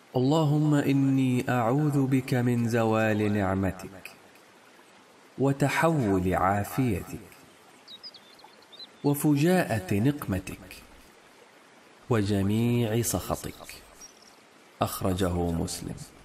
اللهم إني أعوذ بك من زوال نعمتك وتحول عافيتك وفجاءة نقمتك وجميع سخطك. أخرجه مسلم.